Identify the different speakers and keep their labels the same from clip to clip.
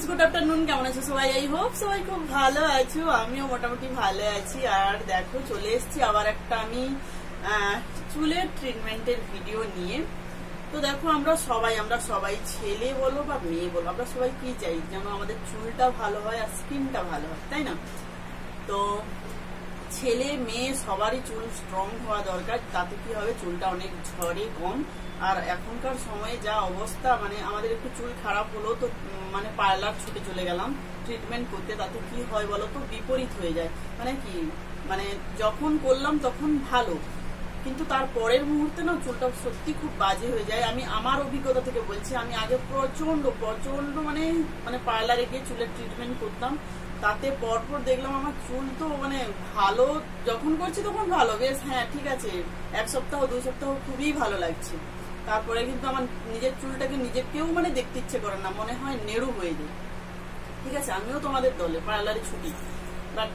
Speaker 1: Good afternoon, কেমন আছো সবাই? আই হোপ সবাই খুব ভালো আছো, আমিও মোটামুটি ভালো আছি। আর দেখো চলে এসেছি আবার একটা আমি চুলের ট্রিটমেন্টের ভিডিও নিয়ে। তো দেখো আমরা সবাই ছেলে বলো বা মেয়ে বলো, আমরা সবাই কি চাই, যেন আমাদের চুলটা ভালো হয় আর স্কিনটা ভালো হয়, তাই না? তো ছেলে মেয়ে সবারই চুল স্ট্রং হওয়া দরকার, তাতে কি হবে চুলটা অনেক ঝরে কম। আর এখনকার সময়ে যা অবস্থা, মানে আমাদের একটু চুল খারাপ হলো তো মানে পার্লার ছুটে চলে গেলাম ট্রিটমেন্ট করতে, তাতে কি হয় বলো তো বিপরীত হয়ে যায়। মানে কি, মানে যখন করলাম তখন ভালো, কিন্তু তার পরের মুহূর্তে না চুলটা সত্যি খুব বাজে হয়ে যায়। আমি আমার অভিজ্ঞতা থেকে বলছি, আমি আগে প্রচন্ড মানে পার্লারে গিয়ে চুলের ট্রিটমেন্ট করতাম, তাতে পরপর দেখলাম আমার চুল তো মানে ভালো, যখন করছি তখন ভালো, বেশ হ্যাঁ ঠিক আছে, 1 সপ্তাহ 2 সপ্তাহ খুবই ভালো লাগছে। তারপরে কিন্তু আমার নিজের চুলটাকে নিজেকেও মানে দেখতে ইচ্ছে করে না, মনে হয় নেড়ু হয়ে যায়। ঠিক আছে, আমিও তোমাদের দলে পার্লারে ছুটি, বাট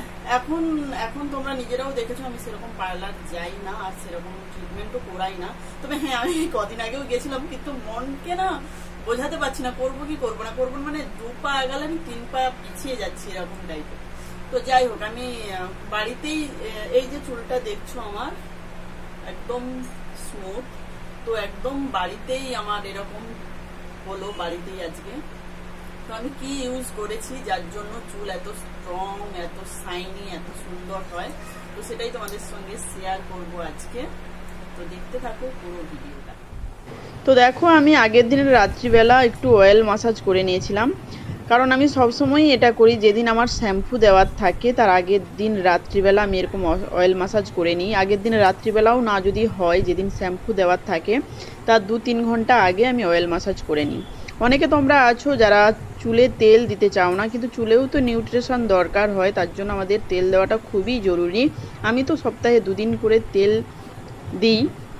Speaker 1: এখন তোমরা নিজেরাও দেখেছো আমি সেরকম পার্লার যাই না আর সেরকম ট্রিটমেন্টও করাই না। তবে হ্যাঁ, আমি কদিন আগেও গেছিলাম, কিন্তু মনকে না বোঝাতে পারছি না করবো কি করবো না, করবো মানে 2 পা আগালে আমি 3 পা পিছিয়ে যাচ্ছি এরকম টাইপের। তো যাই হোক, আমি বাড়িতেই এই যে চুলটা দেখছো আমার একদম স্মুথ, তো একদম বাড়িতেই আমার এরকম হলো, বাড়িতেই আজকে। তো আমি কি ইউজ করেছি যার জন্য চুল এত স্ট্রং, এত শাইনি, এত সুন্দর হয়, তো সেটাই তোমাদের সঙ্গে শেয়ার করবো আজকে। তো দেখতে থাকো পুরো ভিডিওটা। তো দেখো আমি আগের দিনের রাত্রিবেলা একটু অয়েল মাসাজ করে নিয়েছিলাম, কারণ আমি সবসময় এটা করি, যেদিন আমার শ্যাম্পু দেওয়ার থাকে তার আগের দিন রাত্রিবেলা আমি এরকম অয়েল মাসাজ করে নিই। আগের দিন রাত্রিবেলাও না যদি হয়, যেদিন শ্যাম্পু দেওয়ার থাকে তার 2-3 ঘন্টা আগে আমি অয়েল মাসাজ করে নিই। অনেকে তোমরা আছো যারা চুলে তেল দিতে চাও না, কিন্তু চুলেও তো নিউট্রিশন দরকার হয়, তার জন্য আমাদের তেল দেওয়াটা খুবই জরুরি। আমি তো সপ্তাহে 2 দিন করে তেল দিই।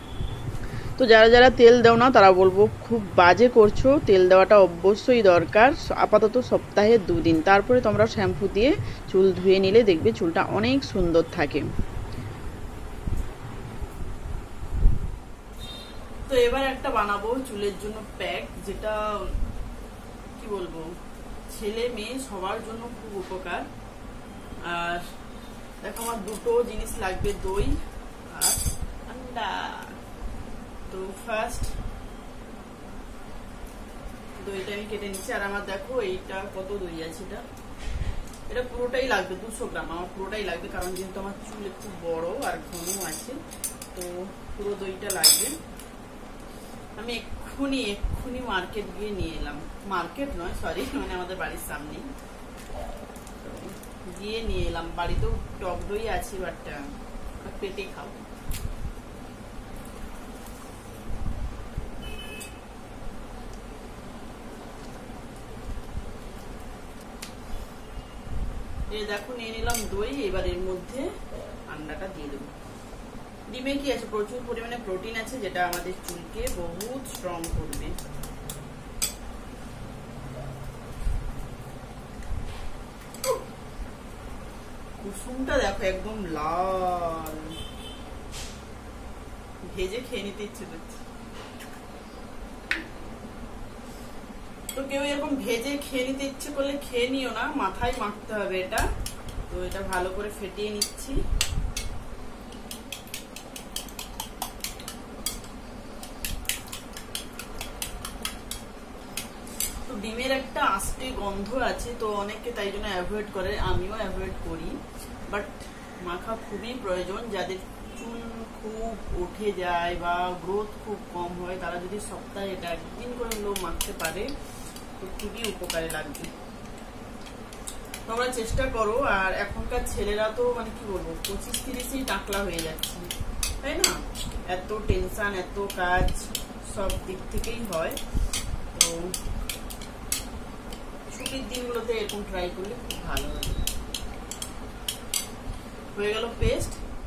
Speaker 1: তো যারা তেল দাও না তারা বলবো খুব বাজে করছো, তেল দেওয়াটা অবশ্যই দরকার, আপাতত সপ্তাহে 2 দিন। তারপরে তোমরা শ্যাম্পু দিয়ে চুল ধুয়ে নিলে দেখবে চুলটা অনেক সুন্দর থাকে। তো এবার একটা বানাবো চুলের জন্য প্যাক, যেটা কি বলবো ছেলে মেয়ে সবার জন্য খুব উপকার। আর দেখো আমার 2টো জিনিস লাগবে, দই আর আন্ডা। তো ফার্স্ট দইটা আমি কেটে নিচ্ছি, আর আমার দেখো এইটা কত দই আছে, এটা পুরোটাই লাগবে, 200 গ্রাম আমার পুরোটাই লাগবে, কারণ যেহেতু আমার চুল একটু বড় আর ঘন আছে, তো পুরো দইটা লাগবে। আমি এক্ষুনি মার্কেট গিয়ে নিয়ে এলাম, মার্কেট নয় সরি, মানে আমাদের বাড়ির সামনে গিয়ে নিয়ে এলাম। বাড়িতেও টক দই আছে, বাট পেটে খাবো। এই দেখো নিয়ে নিলাম দই, এবার এর মধ্যে আন্ডাটা দিয়ে দেবো। ডিমে কি আছে, প্রচুর পরিমাণে প্রোটিন আছে, যেটা আমাদের চুলকে বহুত স্ট্রং করবে। কুসুমটা দেখো একদম লাল, ভেজে খেয়ে নিতে ইচ্ছে করছে। তো কেউ এরকম ভেজে খেয়ে নিতে ইচ্ছে করলে খেয়ে নিও না, মাথায় মাখতে হবে এটা। তো এটা ভালো করে ফেটিয়ে নিচ্ছি। তো ডিমের একটা আস্তে গন্ধ আছে, তো অনেকে তাই জন্য অ্যাভয়েড করে, আমিও অ্যাভয়েড করি, বাট মাখা খুবই প্রয়োজন। যাদের চুল খুব উঠে যায় বা গ্রোথ খুব কম হয়, তারা যদি সপ্তাহে এটা 1 দিন করে হলেও মাখতে পারে তো খুবই উপকারে লাগবে। তোমরা চেষ্টা করো। আর এখনকার ছেলেরা তো মানে কি বলবো 25-30 টাকলা হয়ে যাচ্ছে, তাই না? এত টেনশন, এত কাজ, সব দিক থেকেই হয়। তো ছুটির দিনগুলোতে এরকম ট্রাই করলে খুব ভালো লাগে। হয়ে গেল পেস্ট।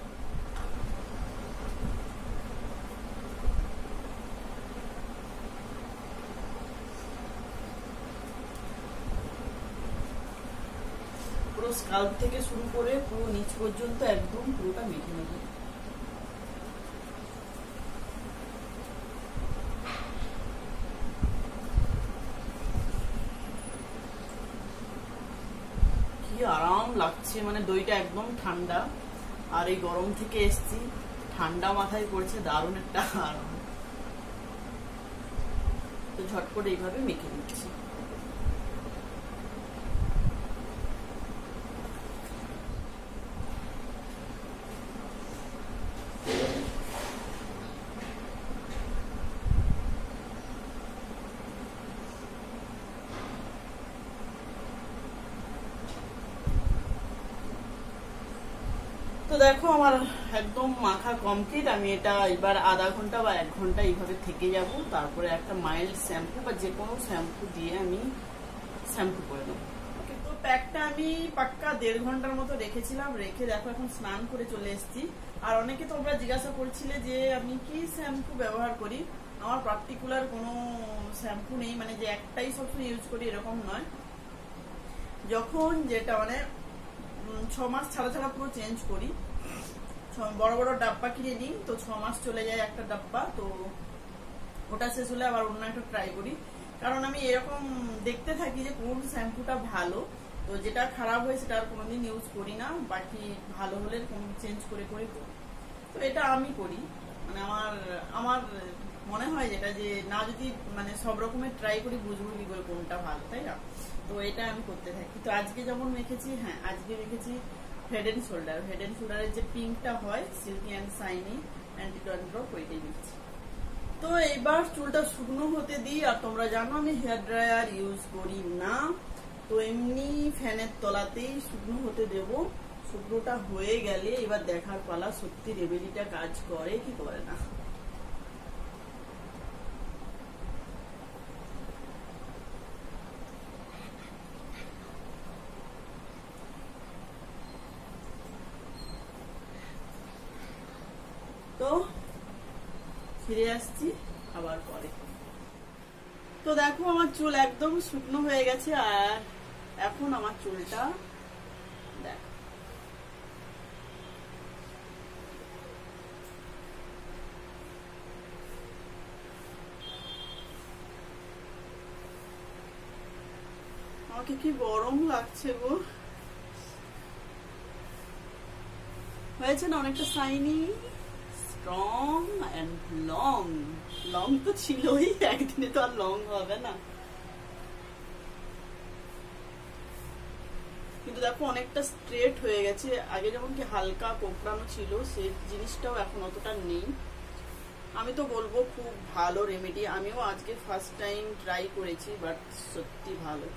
Speaker 1: পুরো স্কাল্প থেকে শুরু করে পুরো নিচ পর্যন্ত একদম পুরোটা মেখে নেব। লাগছে, মানে দইটা একদম ঠান্ডা, আর এই গরম থেকে এসছি, ঠান্ডা মাথায় পড়ছে, দারুণ একটা আরাম। তো ঝটপট এইভাবে মেখে দিচ্ছি। তো দেখো আমার একদম মাখা কমপ্লিট। আমি এটা এবার আধা ঘন্টা বা 1 ঘন্টা এইভাবে থেকে যাব, তারপরে একটা মাইল্ড শ্যাম্পু বা যে কোনো শ্যাম্পু দিয়ে আমি শ্যাম্পু করে নেবো। ওকে, তো প্যাকটা আমি পাক্কা 1.5 ঘন্টার মতো রেখেছিলাম, রেখে দেখো এখন স্নান করে চলে এসেছি। আর অনেকে তোমরা জিজ্ঞাসা করছিলে যে আমি কি শ্যাম্পু ব্যবহার করি। আমার পার্টিকুলার কোনো শ্যাম্পু নেই, মানে যে একটাই সবসময় ইউজ করি এরকম নয়। যখন যেটা মানে 6 মাস ছাড়া ছাড়া পুরো চেঞ্জ করি। বড় বড় ডাব্বা কিনে নিই, তো 6 মাস চলে যায় একটা ডাব্বা, তো ওটা শেষ হলে আবার অন্য একটা ট্রাই করি। কারণ আমি এরকম দেখতে থাকি যে কোন শ্যাম্পুটা ভালো, তো যেটা খারাপ হয় সেটা আর কোনোদিন ইউজ করি না, বাকি ভালো হলে চেঞ্জ করে করে করি। তো এটা আমি করি, মানে আমার মনে হয় যেটা যে না যদি মানে সব রকমের ট্রাই করি বুঝবো কি করে কোনটা ভালো, তাই না? তো এটা আমি করতে থাকি। তো আজকে যেমন মেখেছি, হ্যাঁ আজকে মেখেছি head and shoulder. Head and শোল্ডারের যে পিঙ্কটা হয় silky and shiny anti dandruff, ওইটাই দিচ্ছি। তো এইবার চুলটা শুকনো হতে দিই। আর তোমরা জানো আমি হেয়ার ড্রায়ার ইউজ করি না, তো এমনি ফ্যানের তলাতেই শুকনো হতে দেব। শুকনোটা হয়ে গেলে এবার দেখার পালা সত্যি রেমেডিটা কাজ করে কি করে না। তো ফিরে আসছি আবার পরে। তো দেখো আমার চুল একদম শুকনো হয়ে গেছে, আর এখন আমার চুলটা দেখ আমাকে কি গরম লাগছে গো। হয়েছে না অনেকটা shiny, strong and long. Long তো ছিলই, একদিনে তো আর লং হবে না, কিন্তু দেখো অনেকটা স্ট্রেট হয়ে গেছে। আগে যেমন কি হালকা কোঁকড়ানো ছিল, সেই জিনিসটাও এখন অতটা নেই। আমি তো বলবো খুব ভালো রেমেডি। আমিও আজকে ফার্স্ট টাইম ট্রাই করেছি, বাট সত্যি ভালো।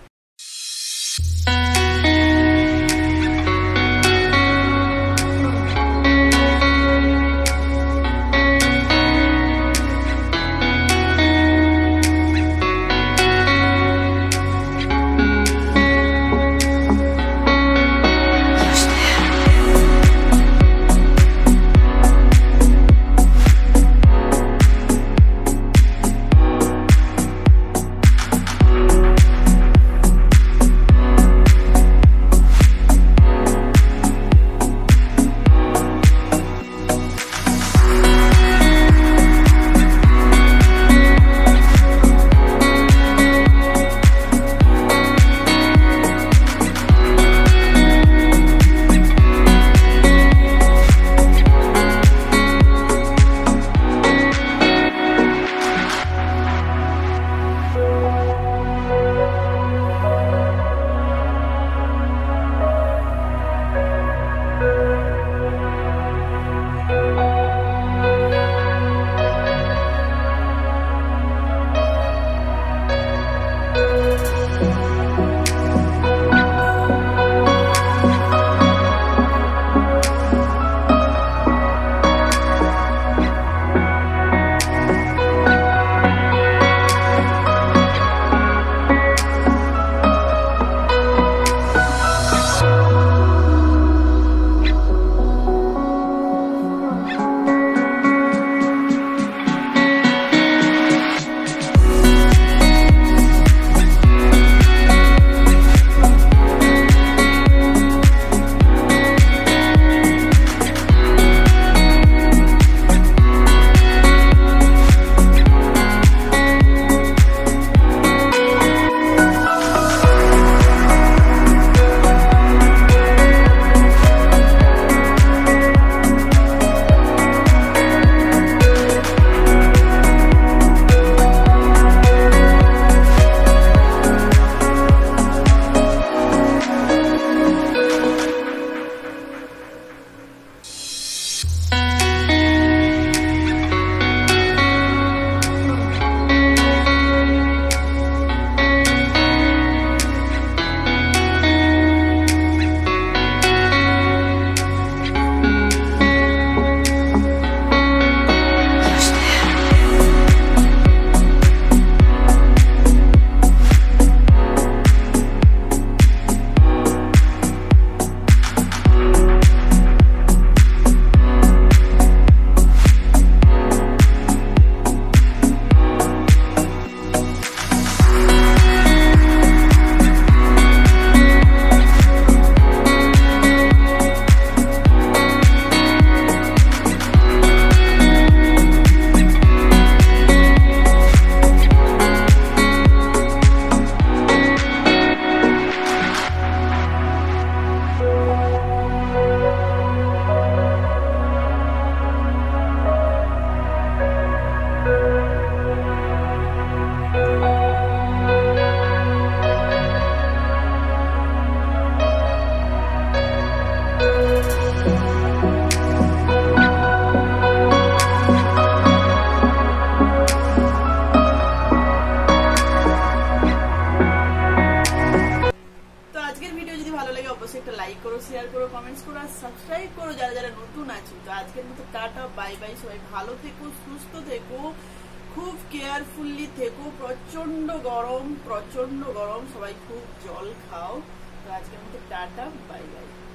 Speaker 1: লাইক করো, শেয়ার করো, কমেন্টস করো আর সাবস্ক্রাইব করো যারা যারা নতুন আছো। তো আজকের মতো টাটা, বাই বাই। সবাই ভালো থেকো, সুস্থ থেকো, খুব কেয়ারফুলি থেকো। প্রচন্ড গরম, সবাই খুব জল খাও। তো আজকের মতো টাটা, বাই বাই।